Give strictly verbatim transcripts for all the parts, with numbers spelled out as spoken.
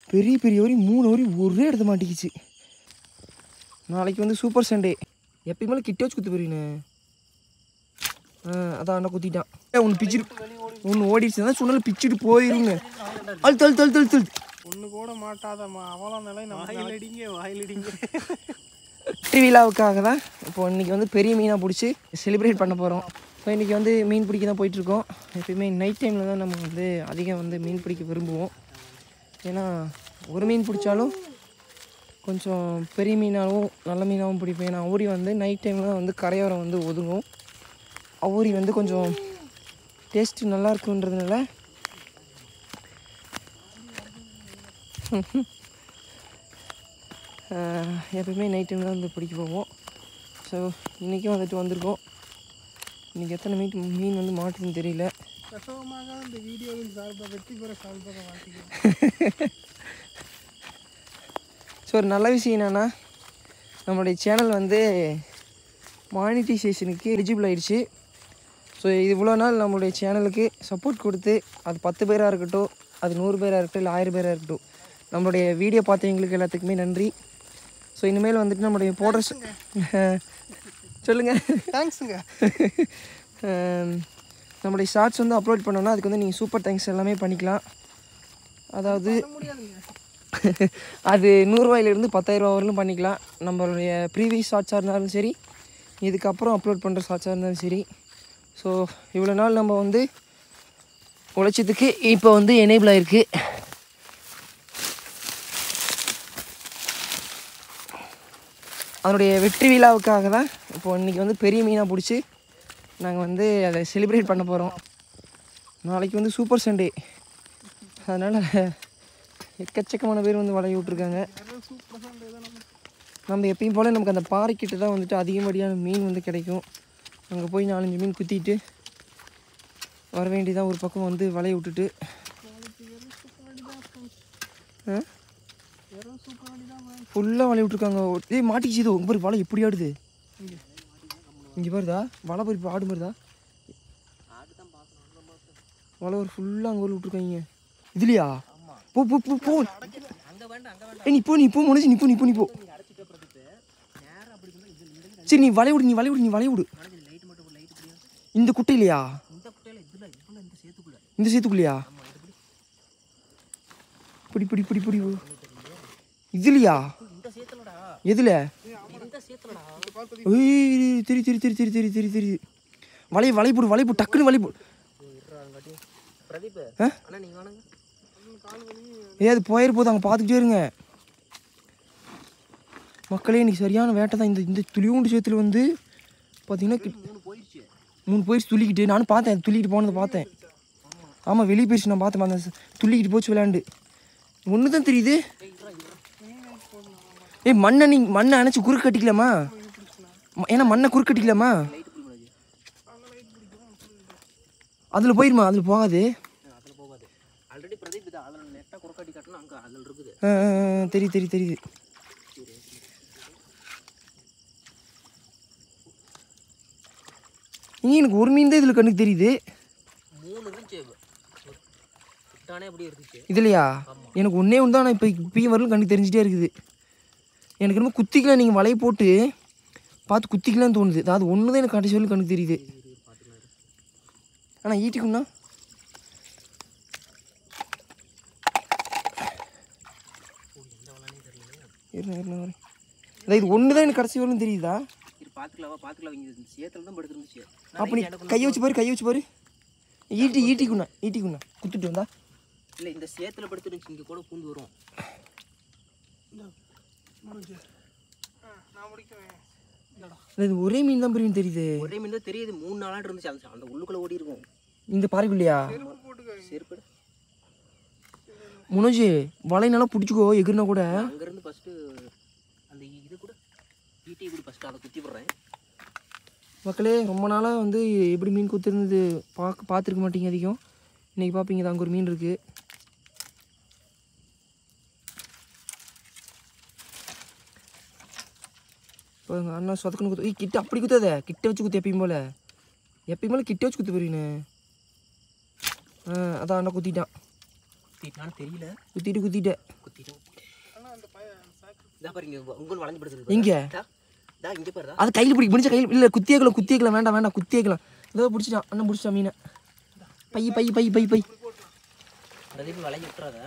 பெரிய பெரிய வரி மூணு வரி ஒரே இடத்த மாட்டிக்கிச்சு. நாளைக்கு வந்து சூப்பர் சண்டே. எப்பயுமே கிட்ட வச்சு குத்து போறீங்கண்ணே. ஆ அதான் அண்ணா குத்திட்டான். ஒன்று பிச்சுட்டு ஒன்று ஓடிடுச்சு தான் சொன்னாலும் பிச்சுட்டு போயிருங்க. அழுத்து அழுத்து அழுத்து அழுத்து அழுத்து ஒன்று கூட மாட்டாதம்மா அவ்வளோ நிலை வாயிலடிங்க வாயிலடிங்க. வெற்றி விழாவுக்காக தான் இப்போ இன்றைக்கி வந்து பெரிய மீனாக பிடிச்சி செலிப்ரேட் பண்ண போகிறோம். ஸோ இன்றைக்கி வந்து மீன் பிடிக்க தான் போயிட்டுருக்கோம். எப்பயுமே நைட் டைமில் தான் நம்ம வந்து அதிகம் வந்து மீன் பிடிக்க விரும்புவோம். ஏன்னா ஒரு மீன் பிடிச்சாலும் கொஞ்சம் பெரிய மீனாகவும் நல்ல மீனாகவும் பிடிப்பேன். ஏன்னா அவுரி வந்து நைட் டைமில் தான் வந்து கரையோரம் வந்து ஒதுங்கும். அவுரி வந்து கொஞ்சம் டேஸ்ட்டு நல்லா இருக்குன்றதுனால எப்பயுமே நைட் டைமில் வந்து பிடிக்க போவோம். ஸோ இன்றைக்கும் வந்துட்டு வந்திருக்கோம். இன்றைக்கி எத்தனை மீன் மீன் வந்து மாட்டுதுன்னு தெரியல. இந்த வீடியோவில் சார்பாக வெற்றி பெற சார்பாக மாட்டிக்கிறேன். ஸோ ஒரு நல்ல விஷயம் என்னென்னா நம்மளுடைய சேனல் வந்து மானிட்டைசேஷனுக்கு எலிஜிபிள் ஆகிடுச்சு. ஸோ இது இவ்வளோ நாள் நம்மளுடைய சேனலுக்கு சப்போர்ட் கொடுத்து அது பத்து பேராக இருக்கட்டும், அது நூறு பேராக இருக்கட்டும், இல்லை ஆயிரம் பேராக இருக்கட்டும், நம்மளுடைய வீடியோ பார்த்தவங்களுக்கு எல்லாத்துக்குமே நன்றி. ஸோ இனிமேல் வந்துட்டு நம்மளுடைய போடுற சொல்லுங்கள் தேங்க்ஸுங்க. நம்மளுடைய ஷார்ட்ஸ் வந்து அப்லோட் பண்ணோன்னா அதுக்கு வந்து நீங்கள் சூப்பர் தேங்க்ஸ் எல்லாமே பண்ணிக்கலாம். அதாவது அது நூறுரூவாயிலேருந்து பத்தாயிரரூவா வரலும் பண்ணிக்கலாம். நம்மளுடைய ப்ரீவியஸ் ஷார்ட்ஸாக இருந்தாலும் சரி, இதுக்கப்புறம் அப்லோட் பண்ணுற ஷார்ட்ஸாக இருந்தாலும் சரி. ஸோ இவ்வளோ நாள் நம்ம வந்து உழைச்சதுக்கு இப்போ வந்து எனேபிள் ஆகிருக்கு. அதனுடைய வெற்றி விழாவுக்காக தான் இப்போ இன்றைக்கி வந்து பெரிய மீனாக பிடிச்சி நாங்கள் வந்து அதை செலிப்ரேட் பண்ண போகிறோம். நாளைக்கு வந்து சூப்பர் சண்டே. அதனால் எக்கச்சக்கமான பேர் வந்து வலைய விட்ருக்காங்க. நம்ம எப்பயும் போல் நமக்கு அந்த பாறைக்கிட்ட தான் வந்துட்டு அதிகப்படியான மீன் வந்து கிடைக்கும். அங்கே போய் நாலஞ்சு மீன் குத்திட்டு வர வேண்டியதான். ஒரு பக்கம் வந்து வலைய விட்டுட்டு ஃபுல்லாக வலைய விட்ருக்காங்க. ஏய் மாட்டிக்கிச்சு. இது உங்க வலை எப்படி ஆடுது இங்கே பாருதா? வலை போய் இப்போ ஆடு மாதிரிதா வலை ஒரு ஃபுல்லாக அங்கே ஒரு விட்ருக்காங்க. இதுலையா? போ போ போ போ ஏ நீ போ நீ போ முடிஞ்சு நீ போ நீ போ நீ போ சரி நீ வலை விடு நீ வலை விடு நீ வலை விடு. இந்த குட்டையிலையா? இந்த சேத்துக்குள்ளையா? பிடி பிடி பிடி பிடி. இதுலையா? எதுல? ஏய் தெரி தெரி தெரி தெரி தெரி தெரி தெரி வலை வலை போடு வலை போடு டக்குன்னு வலை போடு. ஏ அது போயிரு போது அங்கே பார்த்துக்கிட்டே இருங்க மக்களே. இன்னைக்கு சரியான வேட்டை தான். இந்த இந்த துளியூண்டு சேத்துல வந்து பார்த்தீங்கன்னா மூணு போயிடுச்சு துள்ளிக்கிட்டு. நானும் பார்த்தேன் துள்ளிக்கிட்டு போனதை பார்த்தேன். ஆமாம் வெளியே போயிடுச்சு. நான் பார்த்தேன் அந்த துள்ளிக்கிட்டு போச்சு விளையாண்டு. ஒன்று தான் தெரியுது. ஏய் மண்ணை நீ மண்ணை அணைச்சி குறுக்கு கட்டிக்கலாமா? ஏன்னா மண்ணை குறுக்கு கட்டிக்கலாமா? அதில் போயிருமா? அதில் போகாது. தெரியுது தெரியுது தெரியுது. நீ எனக்கு ஒரு மீன் தான் இதில் கண்ணுக்கு தெரியுது. இதுலையா? எனக்கு ஒன்றே ஒன்று தான். ஆனால் இப்போ இப்பயும் வரலும் கண்ணுக்கு தெரிஞ்சிட்டே இருக்குது. எனக்கு ரொம்ப குத்திக்கலாம். நீங்கள் வலையை போட்டு பார்த்து குத்திக்கலான்னு தோணுது. அதாவது ஒன்று தான் எனக்கு கடைசி வரலும் கண்ணுக்கு தெரியுது. ஆனால் ஈட்டிக்குண்ணா இது ஒன்று தான் எனக்கு கடைசி வரலும் தெரியுதா? அப்போ நீ கையை வச்சு பாரு கையை வச்சு பாரு. ஈட்டி ஈட்டிக்குண்ணா ஈட்டிக்குண்ணா குத்துட்டு வந்தா இல்லை இந்த சேத்துல படுத்துருந்துச்சு. இங்கே கூட பூந்து வரும். இது ஒரே மீன் தான் பெரிய தெரியுது. ஒரே மீன் தான் தெரியுது. மூணு நாளாக இருந்துச்சு. அந்த அந்த உள்ளுக்குள்ள ஓடி இருக்கும். இந்த பாறைக்குள்ளையா? செருப்பு முனோஜி வலை நல்லா பிடிச்சிக்கோ. எகுறினா கூட அங்கேருந்து ஃபஸ்ட்டு அந்த இது கூட ஈட்டி கூட ஃபஸ்ட்டு அதை குத்தி விட்றேன். மக்களே ரொம்ப நாளாக வந்து எப்படி மீன் குத்துருந்தது பார்க்க பார்த்துருக்க மாட்டீங்க அதிகம். இன்றைக்கி பார்ப்பீங்க. தான் அங்கே ஒரு மீன் இருக்குது. இப்போ எங்கள் அண்ணா சொதக்கணும் குத்து. கிட்ட அப்படி குத்தாத. கிட்ட வச்சு குத்து. எப்பயும் போல் எப்பயும் போல் கிட்ட வச்சு குத்து போறீன்னு. ஆ அதான் அண்ணா குத்திட்டான். குத்திட்டான்னு தெரியல. குத்திட்டு குத்திட்டேன். குத்திட்டேன். இதா பாருங்க உங்களுக்கு வளைஞ்சு படுத்துருக்கு எங்க டா இங்க பாருடா அது கையில் பிடிக்க முடிஞ்ச கையில் இல்லை குத்தியக்கலாம் குத்தியக்கலாம் வேண்டாம் வேண்டாம் குத்தியக்கலாம் ஏதோ பிடிச்சிட்டான் அண்ணன் பிடிச்சிட்டான் மீனை bye bye bye bye bye Pradeep வளைஞ்சு விட்டுறாத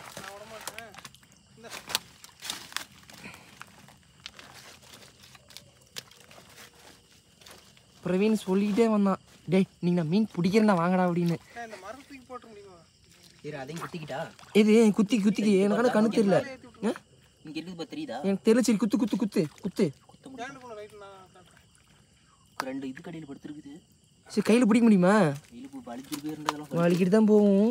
பிரவீன் சொல்லிக்கிட்டே வந்தான் டேய் நீங்கள் நான் மீன் பிடிக்கிறேன்னா வாங்கடா அப்படின்னு இந்த மரத்துக்கு போட்ட முடியுமா சரி அதையும் குத்திக்கிட்டா இது குத்தி குத்திக்கு எனக்கு கண்ணு தெரியல இங்க இருக்குது பா தெரியுதா எனக்கு தெரியல சரி குத்து குத்து குத்து குத்து ஏன் போன ரைட் நான் காட்டுறேன். ரெண்டு இது கடையில் படுத்துருக்குது சரி கையில் பிடிக்க முடியுமா இழுப்பு வலிக்கிட்டு போயிருந்ததெல்லாம் வலிக்கிட்டு தான் போவோம்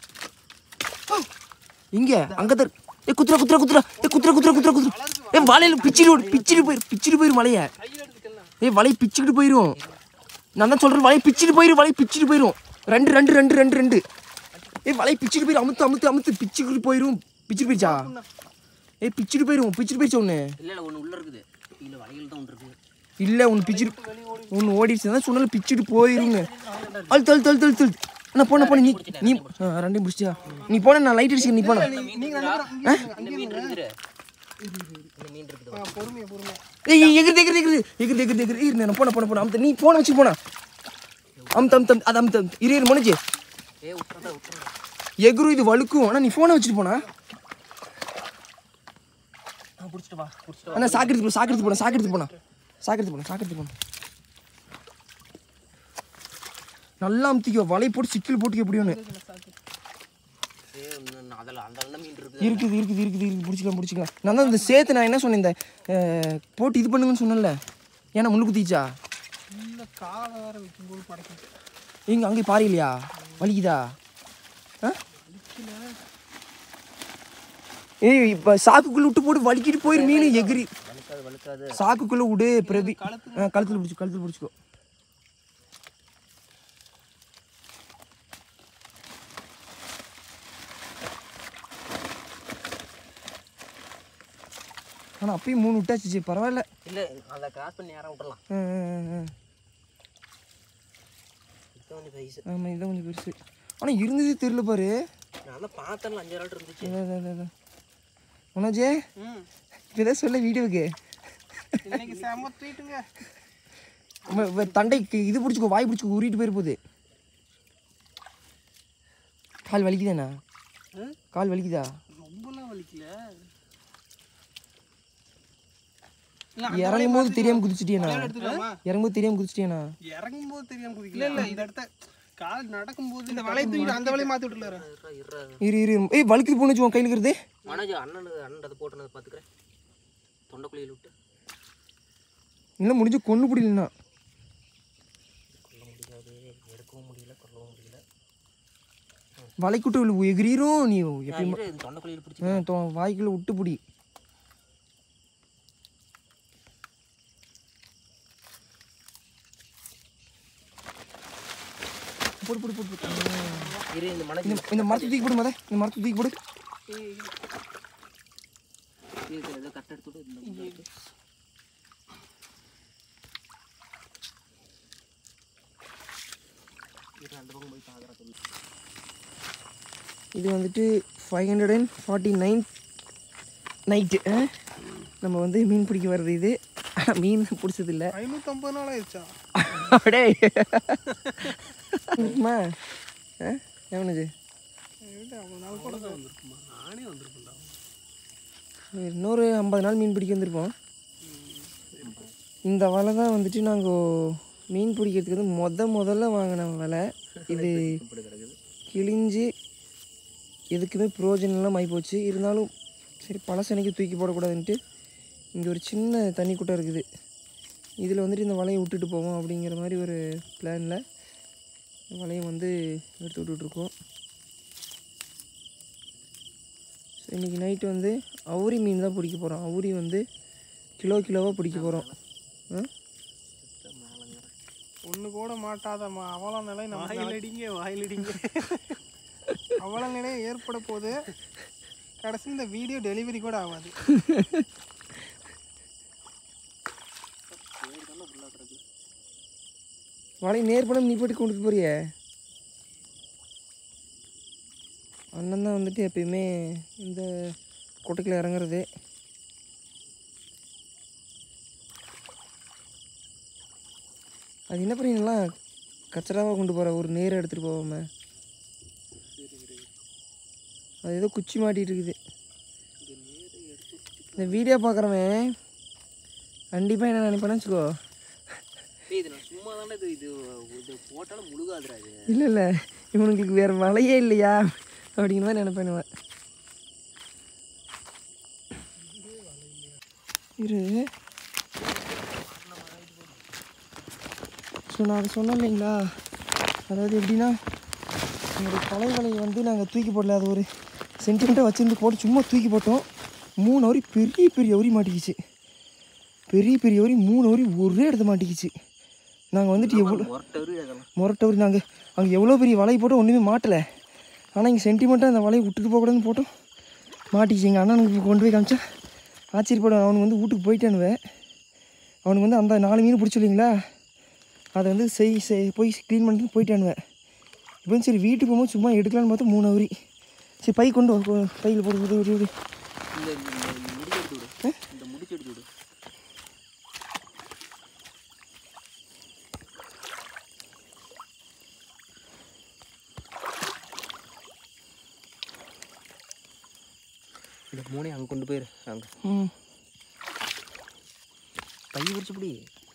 இங்க அங்கே தான் ஏ குத்துற குத்துற குத்துற ஏ குத்துற குத்துற குத்துற குத்துற ஏ வலையில் பிச்சிட்டு பிச்சிட்டு போயிரு பிச்சிட்டு போயிரு வலையை கையில் எடுத்துக்கலாம் ஏ வலையை பிச்சுக்கிட்டு போயிடும் நான் தான் சொல்கிறேன் வலையை பிச்சுட்டு போயிடும் வலையை பிச்சுட்டு போயிடும் ரெண்டு ரெண்டு ரெண்டு ரெண்டு ரெண்டு ஏ வலையை பிச்சுட்டு போயிடும் அமுத்து அமுத்து அமுத்து பிச்சுக்கிட்டு போயிடும் பிச்சுட்டு போயிடுச்சா ஏ பிச்சுட்டு போயிடும் பிச்சுட்டு போயிடுச்சா ஒன்று இல்லை இல்லை ஒன்று உள்ளே இருக்குது இல்லை வலையில் தான் ஒன்று இருக்குது இல்லை ஒன்று பிச்சுட்டு ஒன்று ஓடிடுச்சு தான் சொன்னாலும் பிச்சுட்டு போயிருங்க அழுத்து அழுத்து அழுத்து அழுத்து அழுத்து அண்ணா போன போன நீ நீ ஆ ரெண்டையும் பிடிச்சியா நீ போன நான் லைட் அடிச்சு நீ போன நீங்கள் அந்த இந்த மீன் இருக்குது இந்த மீன் இருக்குது பொறுமையா பொறுமையா ஏய் எகிரி எகிரி எகிரி எகிரி எகிரி எகிரி இரு நான் போன போன போன அமுத்த நீ போன வச்சு போனா அமுத்த அமுத்த அது அமுத்த இரு இரு முடிஞ்சு ஏ விட்டுறா விட்டுறா எகுரு இது வழுக்கும் ஆனால் நீ ஃபோனை வச்சுட்டு போனா ஆ பிடிச்சிட்டு வா பிடிச்சிட்டு அண்ணா சாக்கிரத்து போ சாக்கிரத்து போனா சாக்கிரத்து போனா சாக்கிரத்து போனா சாக்கிரத்து போனா நல்லா அமுத்திக்கோ வலை போட்டு சிக்கல் போட்டுக்க எப்படியோன்னு ஏ அதில் அந்த நல்ல மீன் இருக்குது இருக்குது இருக்குது இருக்குது இருக்குது பிடிச்சிக்கலாம் பிடிச்சிக்கலாம் நான் தான் இந்த சேர்த்து நான் என்ன சொன்னேன் இந்த போட்டு இது பண்ணுங்கன்னு சொன்னேன்ல ஏன்னா முள்ளு குத்திச்சா இந்த காலை வேற வைக்கும்போது படைக்கும் எங்க அங்கே பாரு இல்லையா வலிக்குதா ஆ ஏய் இப்போ சாக்குக்குள்ளே விட்டு போட்டு வலிக்கிட்டு போயிரு மீன் எகிரி வலுக்காது வலுக்காது சாக்குக்குள்ளே விடு பிரவி ஆ கழுத்தில் பிடிச்சி கழுத்தில் பிடிச்சிக்கோ ஆனால் அப்பயும் மூணு விட்டாச்சு பரவாயில்ல இல்லை அதை கிராஸ் பண்ணி யாராவது விட்டுறலாம் ஆ ஆ இது கொஞ்சம் சைஸ் ஆமாம் இதான் கொஞ்சம் பெருசு ஆனால் இருந்ததே தெரியல பாரு நான் தான் பார்த்தேன்ல அஞ்சு நாள் இருந்துச்சு உனஜே ம் இப்போ எதாவது சொல்ல வீடியோவுக்கு இன்னைக்கு செம ட்ரீட்டுங்க தண்டைக்கு இது பிடிச்சிக்கோ வாய் பிடிச்சிக்கோ உருட்டிட்டு போயிரு போகுது கால் வலிக்குதாண்ணா கால் வலிக்குதா ரொம்பலாம் வலிக்கல இறங்கும் போது தெரியாமல் குதிச்சிட்டியாண்ணா எடுத்துக்கலாமா இறங்கும் போது தெரியாமல் குதிச்சிட்டியாண்ணா இறங்கும் போது தெரியாம குதிக்கல இல்ல இந்த இடத்த கால் நடக்கும் போது இந்த வலையை தூக்கிட்டு அந்த வலையை மாத்தி விட்டுலாரு இருறா இருறா இரு இரு ஏய் வலிக்குது போன வச்சுக்கோ கையில் இருக்கிறது மனோஜ் அண்ணனு அண்ணன் அதை போட்டுனதை பார்த்துக்கிறேன் தொண்டைக்குழியில் விட்டு இல்லை முடிஞ்சு கொண்டு பிடிக்கலண்ணா கொல்ல முடியாது எடுக்கவும் முடியல கொல்லவும் முடியல வலைக்குட்டு எகிரிரும் நீ எப்பயும் இரு, இது தொண்டைக்குழியில் பிடிச்சி ஆ தோ வாய்க்குள்ள விட்டு பிடி போடு போடு போடு போடு. இரு இந்த மனோஜ் இந்த இந்த மரத்தை தூக்கி போடு மத இந்த மரத்தை தூக்கி போடு இரு, ஏதோ கட்டை எடுத்துட்டு இந்த உள்ள இருக்கு. இரு, அந்த பக்கம் போய் பார்க்குறேன் சொல்லு இது வந்துட்டு five hundred and forty nine night நம்ம வந்து மீன் பிடிக்க வர்றது இது ஆனால் மீன் பிடிச்சதில்லை ஐநூற்றம்பது நாள் ஆயிடுச்சா அப்படியே இருக்குமா ஆ எவனுச்சு அவ்வளோ நாள் கூட தான் வந்திருக்குமா நானே வந்திருப்பேன்டா இன்னொரு ஐம்பது நாள் மீன் பிடிக்க வந்திருப்போம் இந்த வலை தான் வந்துட்டு நாங்கள் மீன் பிடிக்கிறதுக்கு வந்து மொத முதல்ல வாங்கின வலை இது இப்படி கிடக்குது கிழிஞ்சு எதுக்குமே பிரயோஜனம் ஆகி போச்சு இருந்தாலும் சரி பழசனைக்கு தூக்கி போடக்கூடாதுன்ட்டு இங்கே ஒரு சின்ன தண்ணி கூட்டம் இருக்குது இதில் வந்துட்டு இந்த வலையை விட்டுட்டு போவோம் அப்படிங்கிற மாதிரி ஒரு பிளானில் வலையை வந்து எடுத்து விட்டுட்ருக்கோம். ஸோ இன்றைக்கி நைட்டு வந்து அவுரி மீன் தான் பிடிக்க போகிறோம். அவுரி வந்து கிலோ கிலோவாக பிடிக்க போகிறோம். ஒன்று கூட மாட்டாதம்மா அவ்வளோ நிலை நம்ம வாயிலடிங்க வாயிலடிங்க அவ்வளோ நிலை ஏற்பட போது கடைசி இந்த வீடியோ டெலிவரி கூட ஆகாது. வலை நேர் படம் நீ போட்டு கொண்டுட்டு போறிய அண்ணன் தான் வந்துட்டு எப்பயுமே இந்த கொட்டைக்கில் இறங்குறது. அது என்ன பண்ணி நல்லா கச்சராவாக கொண்டு போகிற ஒரு நேரம் எடுத்துகிட்டு போகாம. அது ஏதோ குச்சி மாட்டிகிட்டு இருக்குது. இந்த வீடியோ பார்க்குறவன் கண்டிப்பாக என்ன நினைப்பானு வச்சுக்கோ. இது நான் சும்மா தானே இது இது இது போட்டாலும் முழுகாதுடா இது. இல்லை இல்லை இவனுங்களுக்கு வேறு வலையே இல்லையா அப்படிங்கிற மாதிரி நினைப்பேனுவேன். இரு ஸோ நான் அதை சொன்னேன் இல்லைங்களா, அதாவது எப்படின்னா எங்களுடைய பழைய வலையை வந்து நாங்கள் தூக்கி போடல, அது ஒரு சென்டிமெண்ட்டாக வச்சுருந்து போட்டு சும்மா தூக்கி போட்டோம். மூணு வரி பெரிய பெரிய உரி மாட்டிக்கிச்சு. பெரிய பெரிய உரி மூணு வரி ஒரே இடத்த மாட்டிக்கிச்சு. நாங்கள் வந்துட்டு எவ்வளோ முரட்டவரி நாங்கள் அங்கே எவ்வளோ பெரிய வலையை போட்டோம் ஒன்றுமே மாட்டலை. ஆனால் இங்கே சென்டிமெண்ட்டாக அந்த வலையை விட்டுட்டு போகக்கூடாதுன்னு போட்டோம், மாட்டிக்கிச்சு. எங்கள் அண்ணனுக்கு கொண்டு போய் காமிச்சா ஆச்சரியப்படும். அவனுக்கு வந்து வீட்டுக்கு போயிட்டானுவேன். அவனுக்கு வந்து அந்த நாலு மீன் பிடிச்சில்லைங்களா, அதை வந்து செய் செய் போய் க்ளீன் பண்ணிட்டு போயிட்டானுவேன். இப்போ சரி வீட்டுக்கு போகும்போது சும்மா எடுக்கலான்னு பார்த்தா மூணு அவரி. சரி பை கொண்டு வா, பையில் போட்டு விடு விடு விடு. இந்த முடிச்சு எடுத்து விடு. இந்த மூணே அங்கே கொண்டு போயிரு. அங்கே ம் பை பிடிச்சப்படி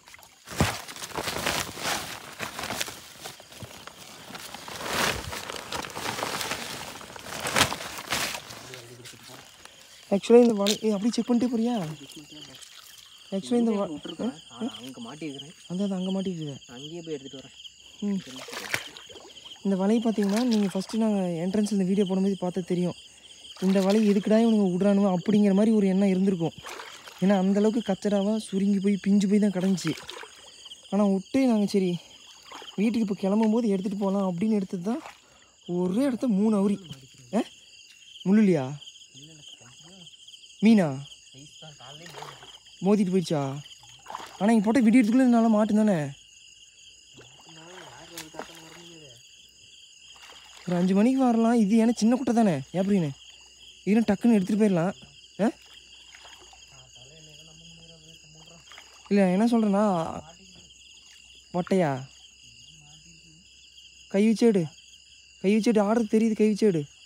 ஆக்சுவலாக இந்த வலை அப்படி செக் பண்ணிட்டே போறியா? ஆக்சுவலாக இந்த வ அங்கே மாட்டிருக்கிறேன். அந்த அது அங்கே மாட்டிக்கிது. அங்கேயே போய் எடுத்துகிட்டு வரேன். ம் இந்த வலையை பார்த்தீங்கன்னா நீங்கள் ஃபஸ்ட்டு நாங்கள் என்ட்ரன்ஸ் இந்த வீடியோ போடும்போது பார்த்தா தெரியும். இந்த வலை எதுக்குடா இவனுங்க விட்றானுவோ அப்படிங்கிற மாதிரி ஒரு எண்ணம் இருந்திருக்கும். ஏன்னா அந்தளவுக்கு கச்சராவாக சுருங்கி போய் பிஞ்சு போய் தான் கிடந்துச்சு. ஆனால் விட்டு நாங்கள் சரி வீட்டுக்கு இப்போ கிளம்பும்போது எடுத்துகிட்டு போகலாம் அப்படின்னு எடுத்தது தான் ஒரே இடத்த மூணு அவரி. ஆ முள்ளுலையா மீனா மோதிட்டு போயிடுச்சா? ஆனால் இங்கே போட்டால் விடியறதுக்குள்ளே நல்லா மாட்டும் தானே. ஒரு அஞ்சு மணிக்கு வரலாம். இது ஏன்னா சின்ன குட்டை தானே எப்படின்னு இதுன்னு டக்குன்னு எடுத்துகிட்டு போயிடலாம். ஆ இல்லை என்ன சொல்கிறேன்னா வட்டையா கை வச்சேடு கை வச்சேடு ஆர்டர் தெரியுது. கை வச்சேடு